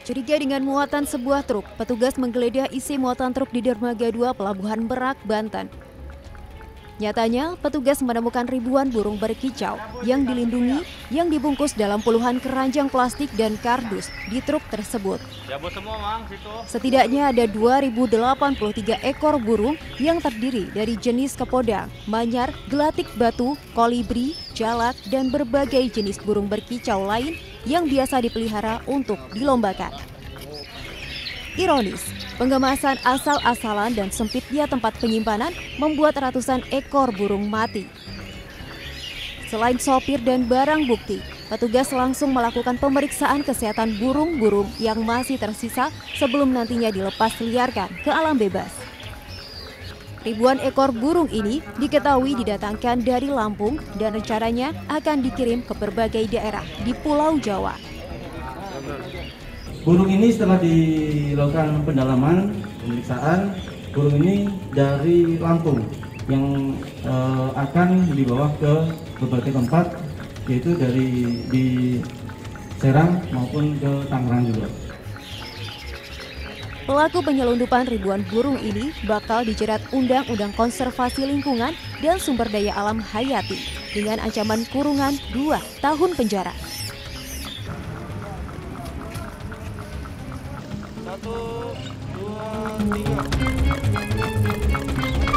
Curiga dengan muatan sebuah truk, petugas menggeledah isi muatan truk di Dermaga 2 Pelabuhan Merak, Banten. Nyatanya, petugas menemukan ribuan burung berkicau yang dilindungi yang dibungkus dalam puluhan keranjang plastik dan kardus di truk tersebut. Setidaknya ada 2.083 ekor burung yang terdiri dari jenis kepodang, manyar, gelatik batu, kolibri, jalak, dan berbagai jenis burung berkicau lain yang biasa dipelihara untuk dilombakan. Ironis, penggemasan asal-asalan dan sempitnya tempat penyimpanan membuat ratusan ekor burung mati. Selain sopir dan barang bukti, petugas langsung melakukan pemeriksaan kesehatan burung-burung yang masih tersisa sebelum nantinya dilepas liarkan ke alam bebas. Ribuan ekor burung ini diketahui didatangkan dari Lampung dan rencananya akan dikirim ke berbagai daerah di Pulau Jawa. Burung ini setelah dilakukan pendalaman, pemeriksaan, burung ini dari Lampung yang akan dibawa ke berbagai tempat, yaitu di Serang maupun ke Tangerang juga. Pelaku penyelundupan ribuan burung ini bakal dijerat Undang-Undang Konservasi Lingkungan dan Sumber Daya Alam Hayati dengan ancaman kurungan 2 tahun penjara. 1, 2, 3.